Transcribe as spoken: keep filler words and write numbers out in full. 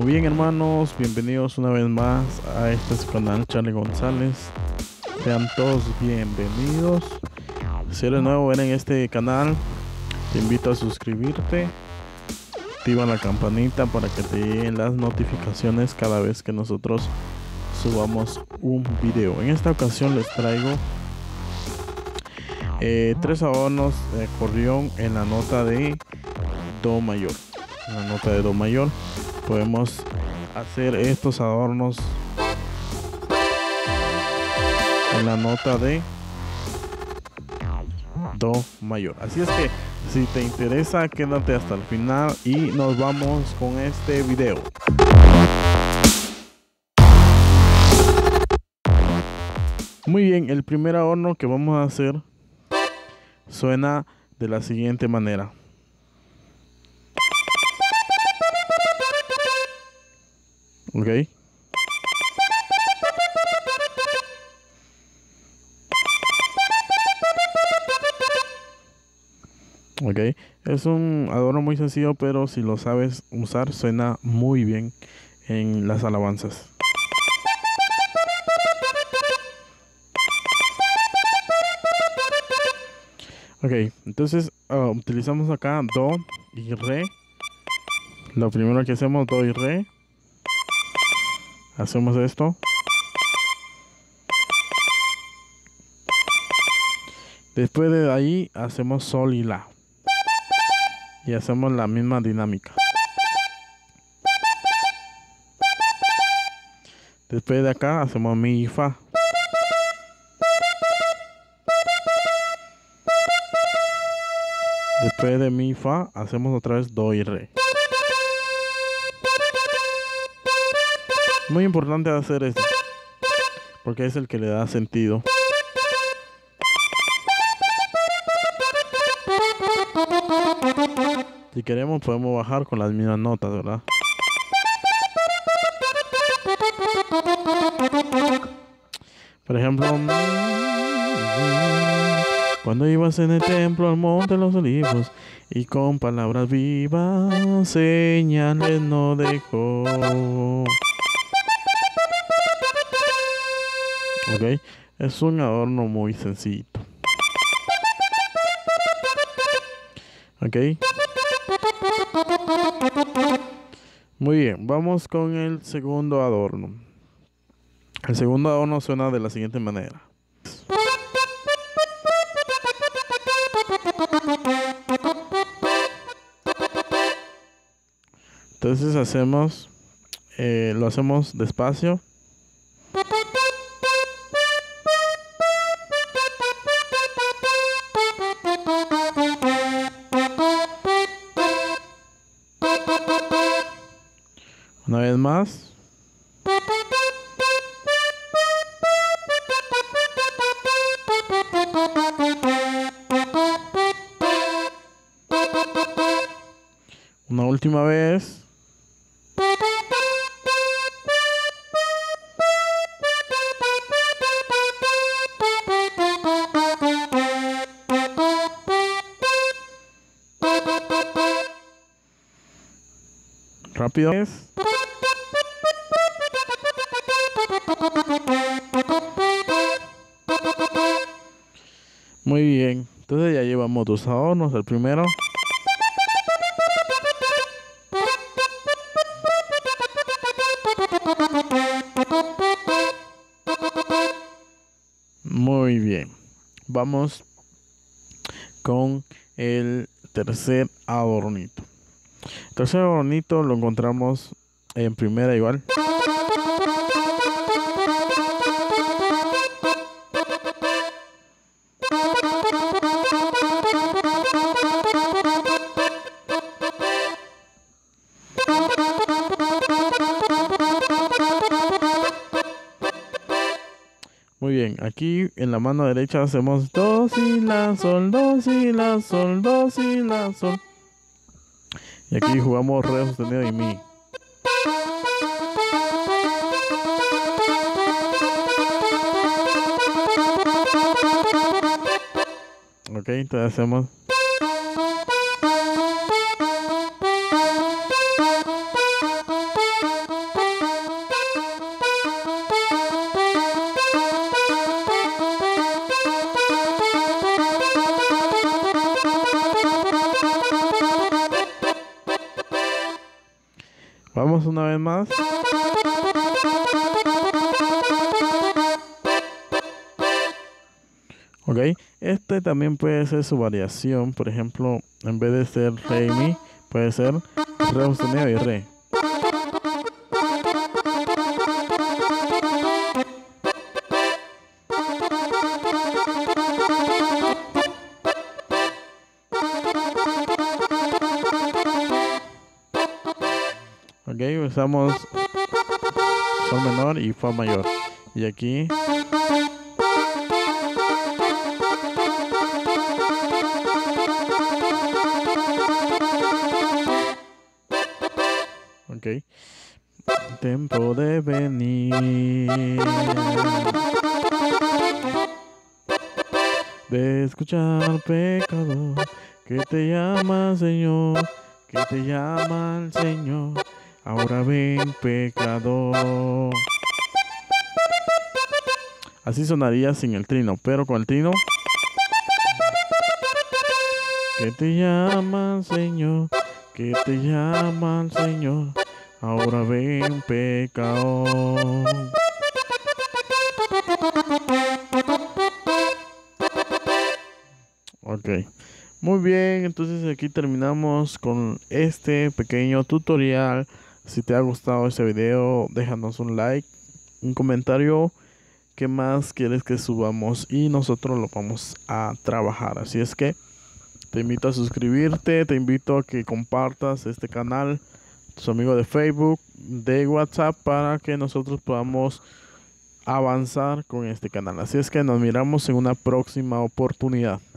bien, hermanos, bienvenidos una vez más a este su canal Charlie González. Sean todos bienvenidos. Si eres nuevo en este canal, te invito a suscribirte, activa la campanita para que te lleguen las notificaciones cada vez que nosotros subamos un video. En esta ocasión les traigo eh, tres adornos de acordeón en la nota de do mayor. En la nota de do mayor podemos hacer estos adornos en la nota de do mayor. Así es que si te interesa, quédate hasta el final y nos vamos con este video. Muy bien, el primer adorno que vamos a hacer suena de la siguiente manera. Ok. Ok, es un adorno muy sencillo, pero si lo sabes usar suena muy bien en las alabanzas. Ok, entonces uh, utilizamos acá do y re. Lo primero que hacemos, do y re. Hacemos esto. Después de ahí hacemos sol y la. Y hacemos la misma dinámica. Después de acá hacemos mi y fa. Después de mi y fa hacemos otra vez do y re. Muy importante hacer esto, porque es el que le da sentido. Si queremos podemos bajar con las mismas notas, ¿verdad? Por ejemplo, cuando ibas en el templo al monte de los olivos y con palabras vivas señales no dejó. Ok, es un adorno muy sencillito. Ok. Muy bien, vamos con el segundo adorno. El segundo adorno suena de la siguiente manera. Entonces hacemos, eh, lo hacemos despacio. Una vez más. Una última vez. Rápido. Muy bien, entonces ya llevamos dos adornos. El primero. Muy bien, vamos con el tercer adornito. El tercer adornito lo encontramos en primera igual. Muy bien, aquí en la mano derecha hacemos do, si, la, sol, do, si, la, sol, do, si, la, sol. Y aquí jugamos re sostenido y mi. Ok, entonces hacemos. una vez más. Ok, este también puede ser su variación. Por ejemplo, en vez de ser re y mi, puede ser re sostenido y re. Ok, usamos sol menor y fa mayor. Y aquí ok, tiempo de venir, de escuchar pecador, que te llama Señor, que te llama el Señor. Ahora ven, pecador. Así sonaría sin el trino, pero con el trino. Que te llama el Señor, que te llama el Señor. Ahora ven, pecador. Ok. Muy bien, entonces aquí terminamos con este pequeño tutorial. Si te ha gustado este video, déjanos un like, un comentario, qué más quieres que subamos y nosotros lo vamos a trabajar. Así es que te invito a suscribirte, te invito a que compartas este canal, tus amigos de Facebook, de WhatsApp, para que nosotros podamos avanzar con este canal. Así es que nos miramos en una próxima oportunidad.